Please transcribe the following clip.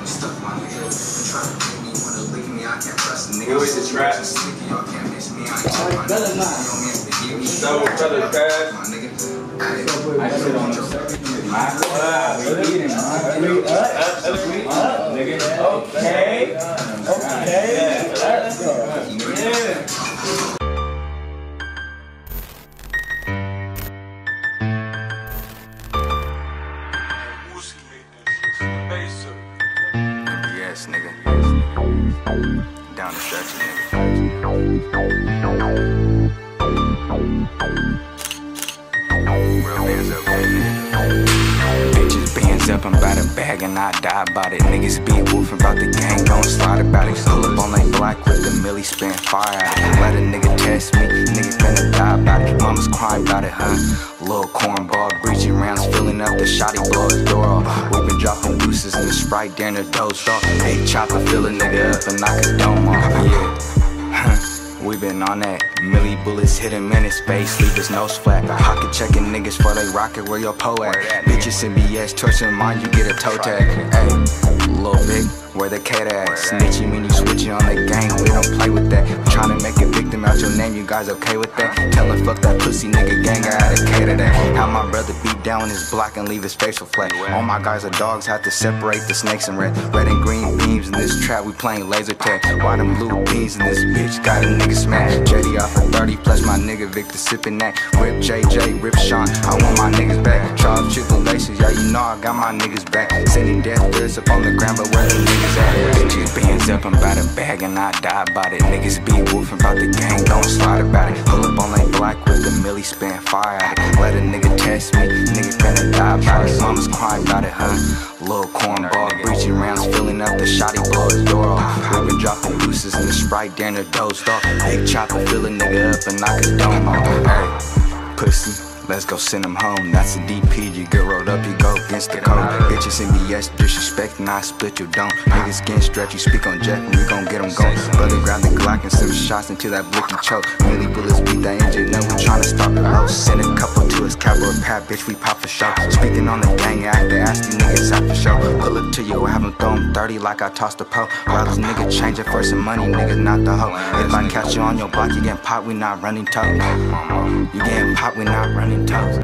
Who is the trap? Better not. So, brother, trash. I sit on the my club. We eating, nigga. Okay. Let's go. Yeah. MBS, nigga. Down the stretch, nigga. Real BaNz up, nigga. Bitches BaNz up, I'm about to bag and I die about it. Niggas be woofing about the gang, gon' slide about it. Pull up on like black with the milli, spin fire out it. Let a nigga test me, niggas finna die about it. Mama's crying about it, huh? Little cornball, breaching rounds, filling up the shotty, blow his door off. We been dropping deuces in the Sprite, during the dose off. Big chopper, fill a nigga up and knock his dome off, yeah. We been on that. Millie bullets hit him in his face, leave his nose flat. Pocket checking niggas for they rocket, where your po at? Bitches MBS, torching mine, you get a toe tag. Hey, little big, where the cat at? Snitching when you switching on the gang, we don't play with that. Trying to make a victim out your name, you guys okay with that? Tell him fuck that pussy nigga gang, I had to cater that. How my brother beat down his block and leave his facial flat. All my guys are dogs, had to separate the snakes and red. Red and green beams in this trap, we playing laser tag. Why them blue beans in this bitch, got a nigga smash. JD off of 30 plus my nigga Victor sipping that. Rip JJ, rip Sean, I want my niggas back. Charles tribulations, yeah you know I got my niggas back. Sending death threats up on the ground, but where the niggas at? Bitches BaNz up, I'm about to bag and I die about it. Niggas be woofing about the gang, gon' slide about it. Pull up on like black with the milli, spin fire out it. Let a nigga test me, niggas finna die about it. Mama's crying about it, huh? Little cornball, breaching rounds, filling up the shotty, blow his door off. We been dropping deuces in the Sprite, during the dose off. Big chopper, fill a nigga up and knock his dome off. Hey, pussy, let's go send him home. That's a DP, you get rolled up, you go against the code. Bitches MBS disrespecting, I split your dome. Niggas getting stretched, you speak on jet, we gon' get them going. Brother grab the Glock and send shots into that blicky choke. Millie bullets beat that engine, now we tryna stop it low. Send a couple to his cap or a pat, bitch, we pop for show. Speaking on the gang, I have to ask these niggas out for show. Pull up to you, have him throw him 30 like I tossed a pole. While this nigga change it for some money, niggas not the hoe. If I catch you on your block, you getting popped, we not running toes. You getting popped, we not running toes.